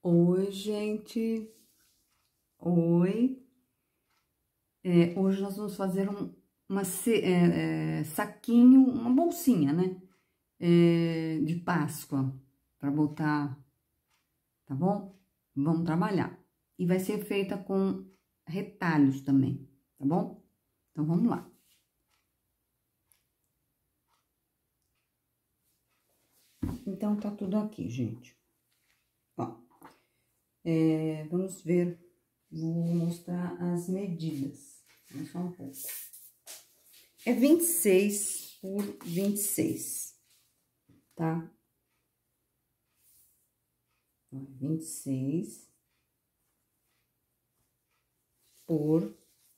Oi, gente. Oi. Hoje nós vamos fazer saquinho, uma bolsinha, né? De Páscoa, para botar, tá bom? Vamos trabalhar. E vai ser feita com retalhos também, tá bom? Então, vamos lá. Então, tá tudo aqui, gente. Ó, vamos ver, vou mostrar as medidas. Vamos só um pouco. É 26 por 26, tá? 26 por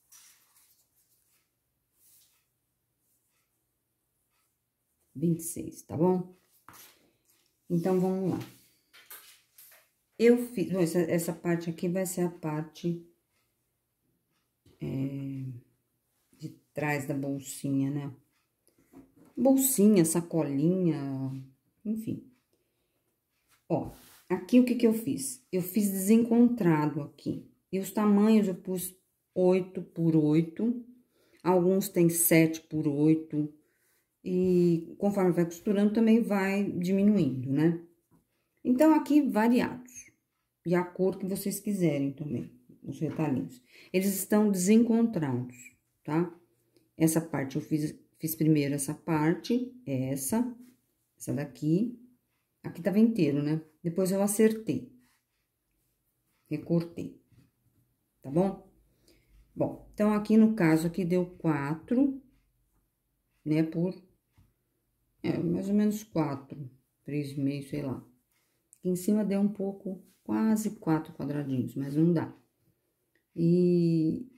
26, tá bom? Então, vamos lá. Eu fiz, essa parte aqui vai ser a parte de trás da bolsinha, né? Bolsinha, sacolinha, enfim. Ó, aqui o que que eu fiz? Eu fiz desencontrado aqui. E os tamanhos eu pus 8 por 8, alguns tem 7 por 8, e conforme vai costurando também vai diminuindo, né? Então, aqui variados, e a cor que vocês quiserem também, os retalhinhos. Eles estão desencontrados, tá? Essa parte eu fiz primeiro essa parte, essa daqui. Aqui tava inteiro, né? Depois eu acertei, recortei, tá bom? Bom, então, aqui no caso, aqui deu 4, né, por, mais ou menos 4, 3,5, sei lá. Aqui em cima deu um pouco, quase 4 quadradinhos, mas não dá. E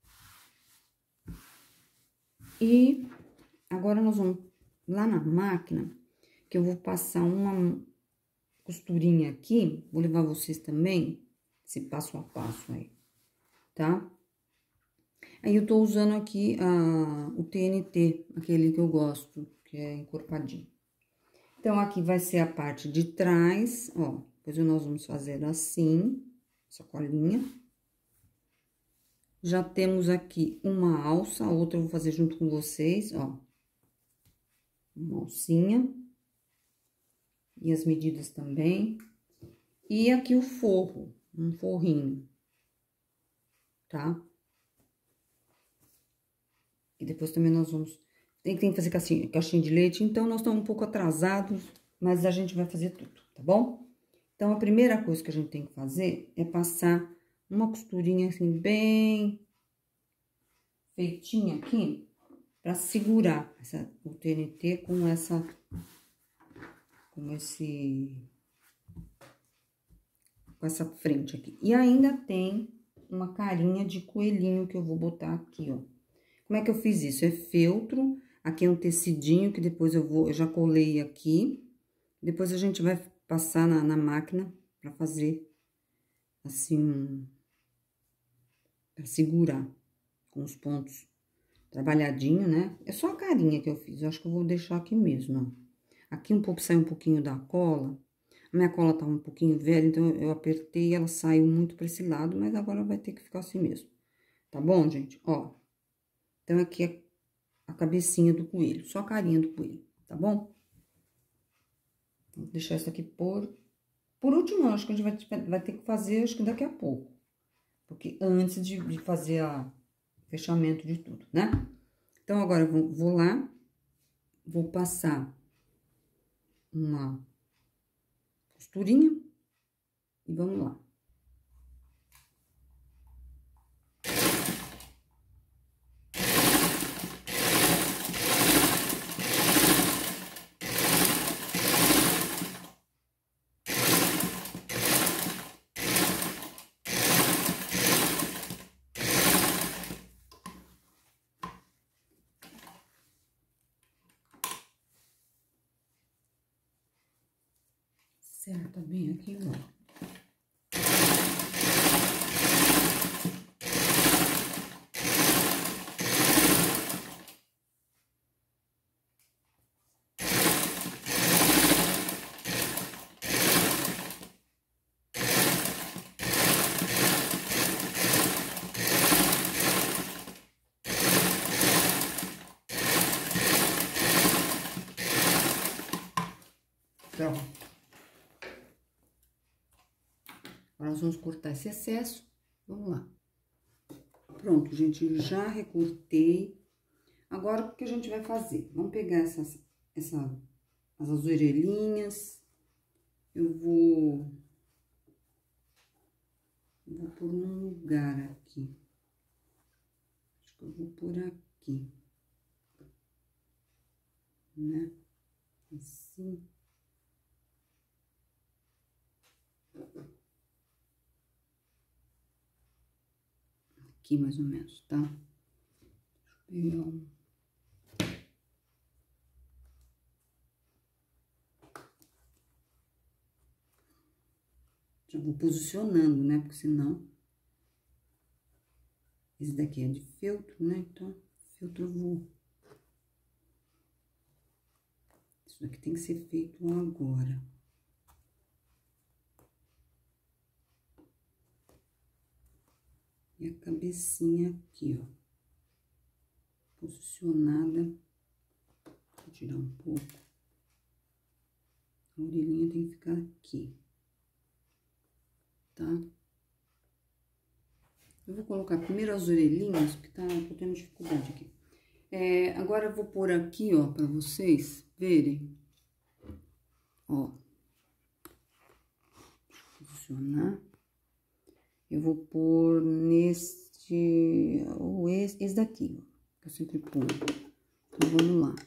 agora nós vamos lá na máquina, que eu vou passar uma costurinha aqui, vou levar vocês também, esse passo a passo aí, tá? Aí eu tô usando aqui o TNT, aquele que eu gosto, que é encorpadinho. Então, aqui vai ser a parte de trás, ó, depois nós vamos fazer assim, sacolinha. Já temos aqui uma alça, a outra eu vou fazer junto com vocês, ó. Uma alcinha. E as medidas também. E aqui o forro, um forrinho, tá? E depois também nós vamos... Tem que fazer caixinha de leite, então nós estamos um pouco atrasados, mas a gente vai fazer tudo, tá bom? Então, a primeira coisa que a gente tem que fazer é passar uma costurinha assim, bem feitinha aqui, pra segurar o TNT com essa frente aqui. E ainda tem uma carinha de coelhinho que eu vou botar aqui, ó. Como é que eu fiz isso? É feltro, aqui é um tecidinho que depois eu já colei aqui. Depois a gente vai passar na máquina pra fazer assim, pra segurar com os pontos trabalhadinho, né? É só a carinha que eu fiz, eu acho que eu vou deixar aqui mesmo, ó. Aqui um pouco saiu um pouquinho da cola, a minha cola tá um pouquinho velha, então eu apertei e ela saiu muito pra esse lado, mas agora vai ter que ficar assim mesmo. Tá bom, gente? Ó. Então, aqui é a cabecinha do coelho, só a carinha do coelho, tá bom? Vou deixar isso aqui por último, acho que a gente vai ter que fazer, acho que daqui a pouco. Porque antes de fazer o fechamento de tudo, né? Então, agora eu vou lá, vou passar uma costurinha e vamos lá. Acerta bem aqui, ó. Agora, nós vamos cortar esse excesso. Vamos lá. Pronto, gente, eu já recortei. Agora, o que a gente vai fazer? Vamos pegar as orelhinhas. Eu vou pôr num lugar aqui. Acho que eu vou pôr aqui. Né? Assim. Aqui, mais ou menos, tá? Deixa eu pegar um... Já vou posicionando, né? Porque senão... Esse daqui é de feltro, né? Então, feltro eu vou... Isso daqui tem que ser feito agora. E a cabecinha aqui, ó. Posicionada. Vou tirar um pouco. A orelhinha tem que ficar aqui. Tá? Eu vou colocar primeiro as orelhinhas, porque tô tendo dificuldade aqui. Agora eu vou pôr aqui, ó, pra vocês verem. Ó. Deixa eu posicionar. Eu vou pôr neste... ou esse daqui, ó. Que eu sempre ponho. Então, vamos lá.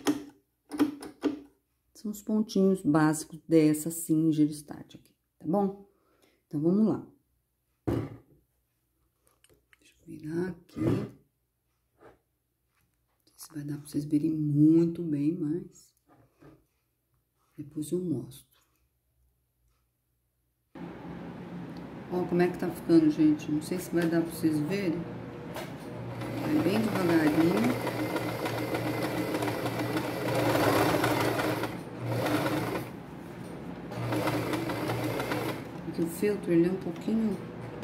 São os pontinhos básicos dessa Singer Start aqui, tá bom? Então, vamos lá. Deixa eu virar aqui. Não sei se vai dar pra vocês verem muito bem, mas... depois eu mostro. Ó, como é que tá ficando, gente? Não sei se vai dar pra vocês verem. Vai bem devagarinho. Porque o feltro, ele é um pouquinho...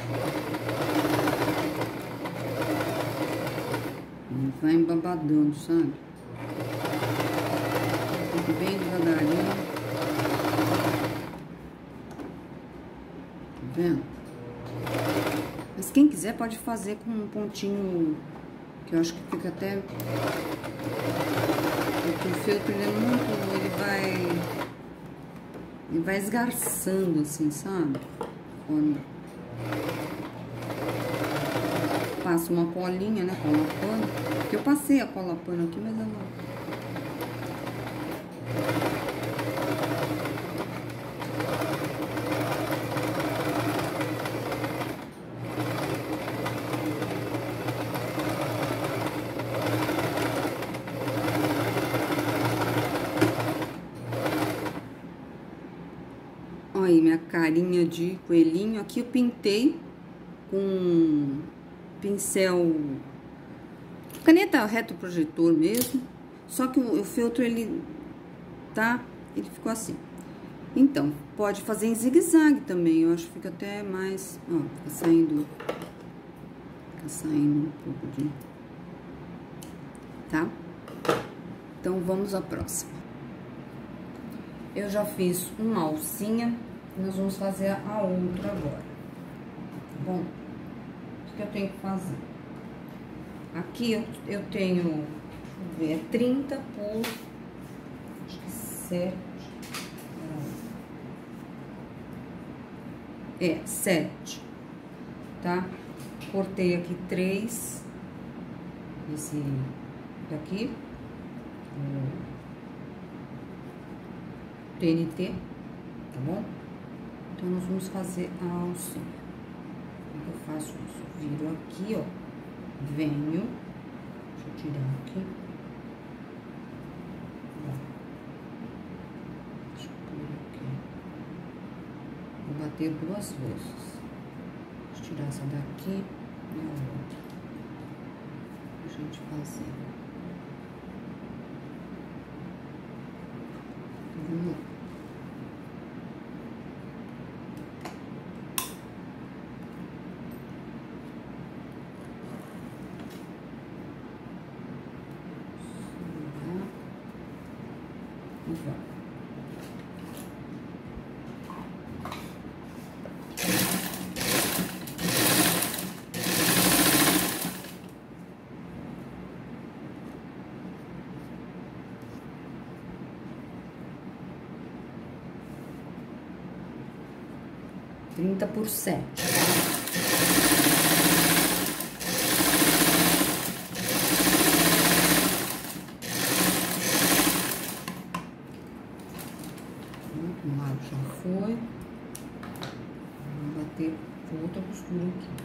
ele vai embabadando, sabe? Tem que ir bem devagarinho. Tá vendo? Mas quem quiser pode fazer com um pontinho, que eu acho que fica até... porque o feltro, ele é muito... ele vai esgarçando, assim, sabe? Quando passa uma colinha, né? Cola pano. Porque eu passei a cola pano aqui, mas ela... Aí, minha carinha de coelhinho. Aqui eu pintei com pincel, caneta retroprojetor mesmo. Só que o feltro, ele ficou assim. Então, pode fazer em zigue-zague também. Eu acho que fica até mais, ó, fica saindo um pouco de... tá? Então, vamos à próxima. Eu já fiz uma alcinha. Nós vamos fazer a outra agora. Bom, o que eu tenho que fazer? Aqui eu tenho, deixa eu ver, é 30 por, acho que 7. 7, tá? Cortei aqui 3, esse daqui, TNT, tá bom? Então, nós vamos fazer a alcinha. Como eu faço isso? Eu viro aqui, ó, venho, deixa eu tirar aqui. Deixa eu pôr aqui. Vou bater 2 vezes. Deixa eu tirar essa daqui e a outra. Pra gente fazer. Então, vamos lá. 30 por 7. Um lado já foi. Vou bater outra costura aqui.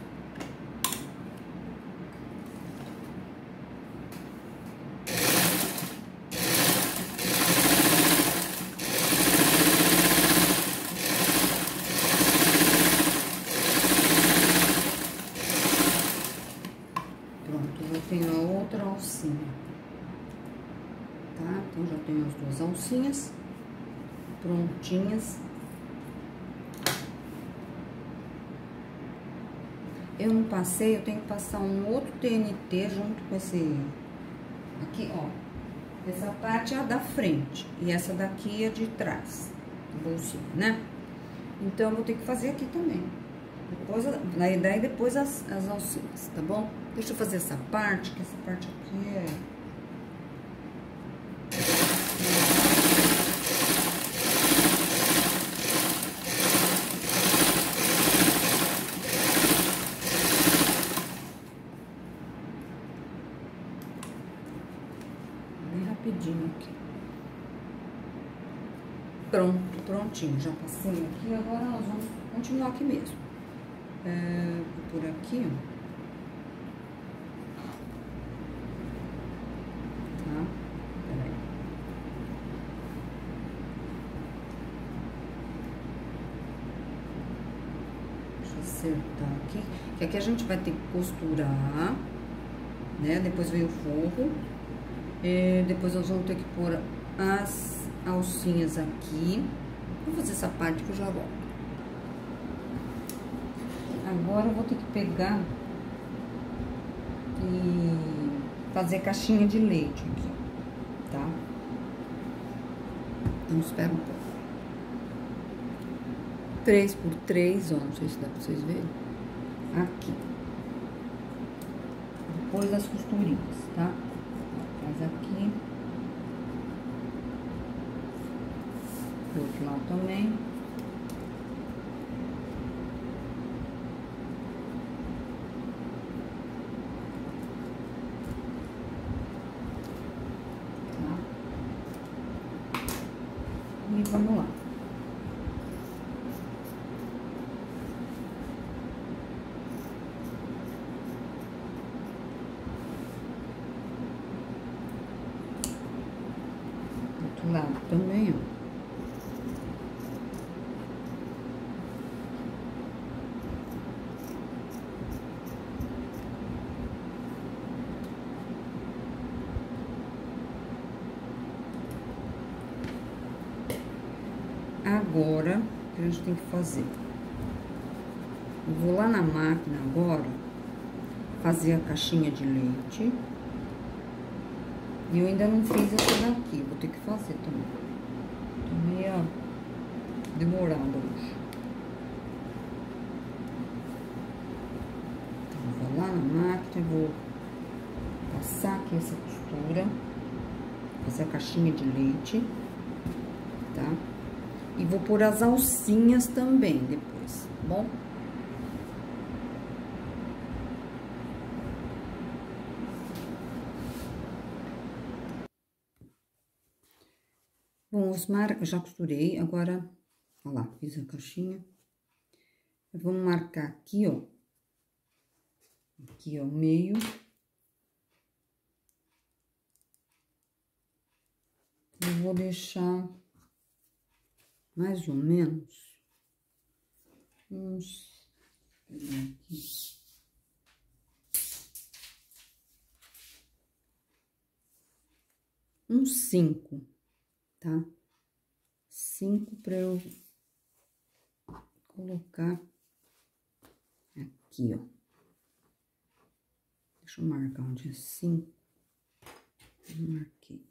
Tenho a outra alcinha, tá? Então, já tenho as duas alcinhas prontinhas. Eu não passei, eu tenho que passar um outro TNT junto com esse... Aqui, ó. Essa parte é a da frente e essa daqui é de trás, do bolsinho, né? Então, eu vou ter que fazer aqui também. Depois, na ideia, depois as alcinhas, tá bom? Deixa eu fazer essa parte, que essa parte aqui é... bem rapidinho aqui. Pronto, prontinho. Já passei aqui, agora nós vamos continuar aqui mesmo. Por aqui, ó. Acertar aqui, que aqui a gente vai ter que costurar, né? Depois vem o forro, depois nós vamos ter que pôr as alcinhas aqui. Vou fazer essa parte que eu já volto. Agora eu vou ter que pegar e fazer caixinha de leite aqui, tá? Então, espera um pouco. 3 por 3, ó, não sei se dá pra vocês verem. Aqui. Depois das costurinhas, tá? Faz aqui. Do outro lado também. Tá? E vamos lá. Lado também, ó. Agora, o que a gente tem que fazer? Eu vou lá na máquina agora, fazer a caixinha de leite. E eu ainda não fiz essa daqui, vou ter que fazer também. Tô meio demorada hoje. Então, vou lá na máquina, vou passar aqui essa costura, fazer a caixinha de leite, tá? E vou pôr as alcinhas também depois, tá bom? Bom, eu já costurei, agora, ó lá, fiz a caixinha. Vamos marcar aqui, ó. Aqui, ó, meio. Eu vou deixar mais ou menos uns... uns 5. Tá? 5 para eu colocar aqui, ó. Deixa eu marcar onde é 5. Marquei.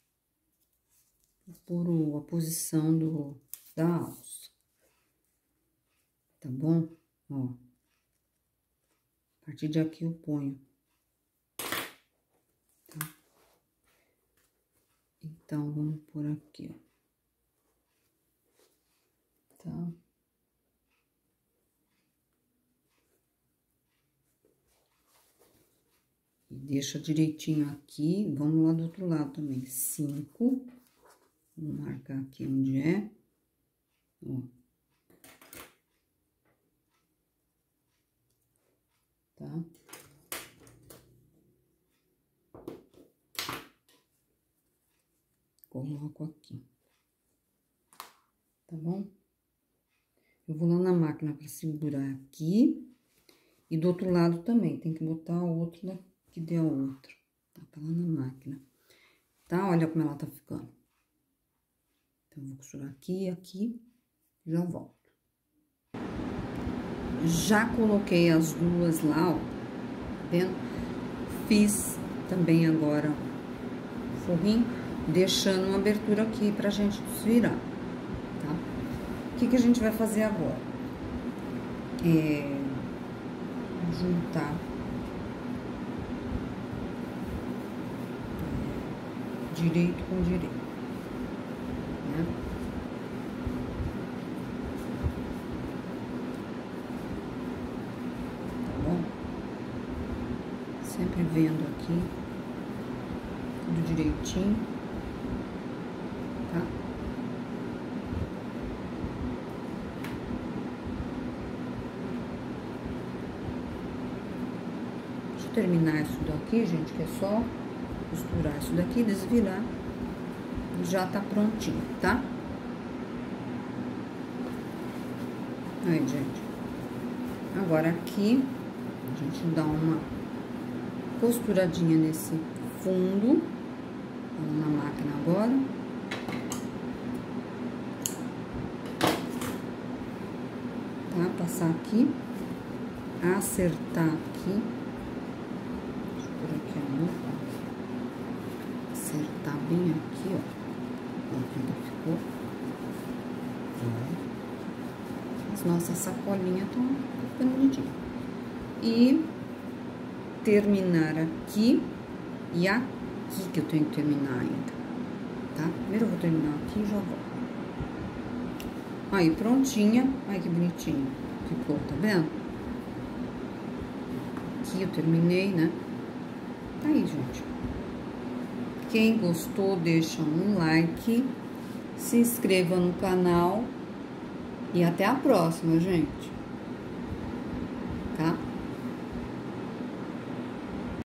Vou pôr a posição da alça. Tá bom? Ó. A partir de aqui eu ponho. Tá? Então, vamos por aqui, ó. Tá? Deixa direitinho aqui, vamos lá do outro lado também. 5, vou marcar aqui onde é, ó. Tá? Coloco aqui, tá bom? Eu vou lá na máquina pra segurar aqui, e do outro lado também, tem que botar a outra que dê a outra, tá? Tá lá na máquina, tá? Olha como ela tá ficando. Então, eu vou costurar aqui, aqui, já volto. Já coloquei as duas lá, ó, tá vendo? Fiz também agora o forrinho, deixando uma abertura aqui pra gente desvirar, tá? O que que a gente vai fazer agora? Juntar direito com direito, né? Tá bom? Sempre vendo aqui, tudo direitinho, tá? Deixa eu terminar isso daqui, gente, que é só costurar isso daqui, desvirar, e já tá prontinho, tá? Aí, gente. Agora aqui, a gente dá uma costuradinha nesse fundo. Vamos na máquina agora. Tá? Passar aqui, acertar aqui. Deixa eu pôr aqui a mão, ó. Acertar bem aqui, ó. Ó, como ficou. As nossas sacolinhas estão ficando bonitinhas. E terminar aqui e aqui que eu tenho que terminar ainda, tá? Primeiro eu vou terminar aqui e já volto. Aí, prontinha. Ai, que bonitinho ficou, tá vendo? Aqui eu terminei, né? Tá aí, gente. Quem gostou, deixa um like, se inscreva no canal e até a próxima, gente.